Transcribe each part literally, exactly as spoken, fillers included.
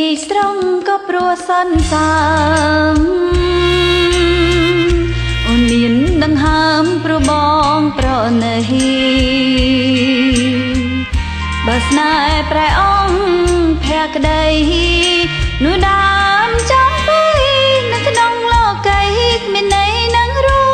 ស្រង់ក៏ព្រោះសន្សាមអូនមានដង្ហើមព្រោះបងប្រណីបើស្នេហ៍ប្រែអង្គភក្តីនោះដើមចំបីនៅក្នុងលោកីគ្មានន័យនឹងរួម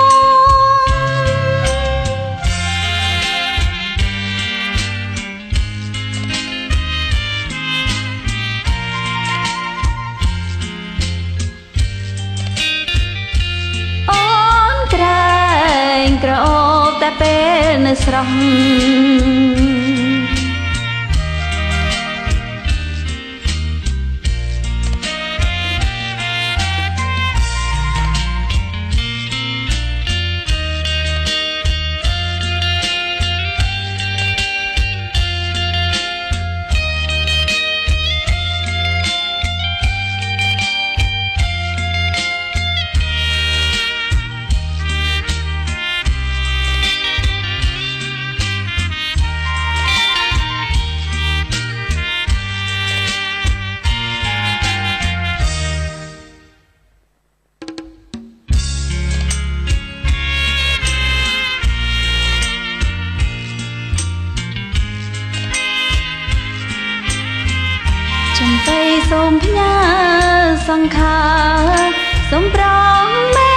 អូនក្រែងក្រអូបតែពេលនៅស្រស់ចំបៃសូមផ្ញើសង្ខារសូមប្រងមេ